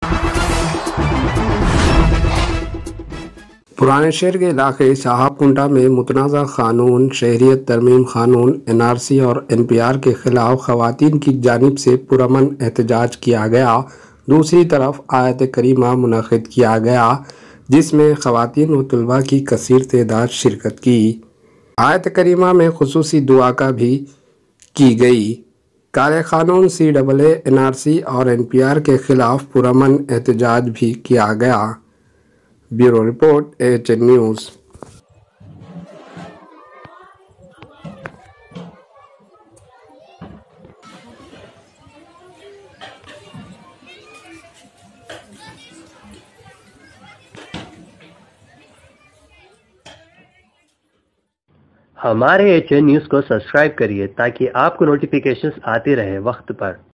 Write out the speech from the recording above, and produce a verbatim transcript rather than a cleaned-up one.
पुराने शहर के इलाके साहबकुंडा में मुतनाज़ा कानून, शहरियत तरमीम कानून, एन आर सी और एन पी आर के खिलाफ खवातीन की जानिब से पुरअमन एहतजाज किया गया। दूसरी तरफ आयत करीमा मुनक़िद किया गया जिसमें खवातीन व तलबा की कसीर तादाद शिरकत की। आयत करीमा में खुसूसी दुआ का भी की गई। काले कानून, C double A, N R C और एन पी आर के खिलाफ पुरअमन एहतजाज भी किया गया। Bureau report, H N news. हमारे एच एन न्यूज़ को सब्सक्राइब करिए ताकि आपको नोटिफिकेशंस आते रहे वक्त पर।